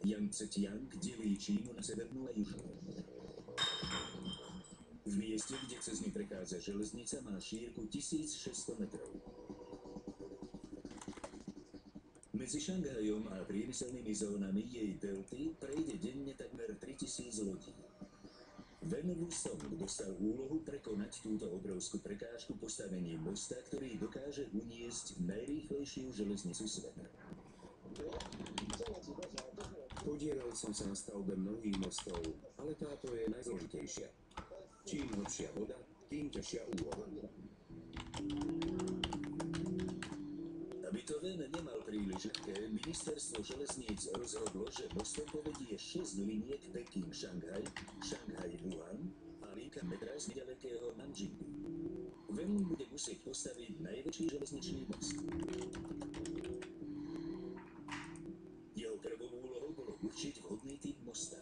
Jangtse-Kiang dělí Čínu na severní a jižní. V místě, kde cez ní prechádza železnica, má šírku 1600 metrov. Medzi Šanghajom a priemyselnými zónami jej delty prejde denne takmer 3000 lodí. Wen Wusong dostal úlohu prekonať túto obrovskú prekážku postavením mosta, ktorý dokáže uniesť najrýchlejšiu železnicu sveta. Podielal som sa na stavbe mnohých mostov, ale táto je najzložitejšia. Čím hlbšia voda, tým ťažšia úloha. Aby to Wen nemal príliš ľahké, ministerstvo železníc rozhodlo, že mostom povedie 6 liniek Peking-Šanghaj, Šanghaj-Wuhan a linka metra z nedalekého Nanjingu. Wen bude musieť postaviť najväčší železničný most. Jeho prvou úlohou bolo určiť vhodný typ mosta.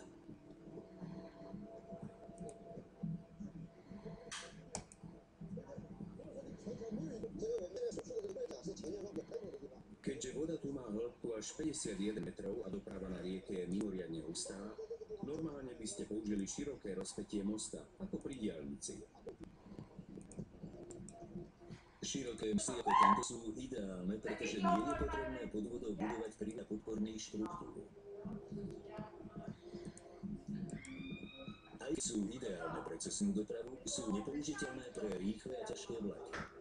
Keďže voda tu má hĺbku až 51 metrov a doprava na rieke je mimoriadne hustá, normálne by ste použili široké rozpätie mosta, ako pri diaľnici. Široké mosty ako tento sú ideálne, pretože nie je potrebné pod vodou budovať príla podporných štruktúr. Aj sú ideálne pre cestnú dopravu, sú nepoužiteľné pre rýchle a ťažké vlaky.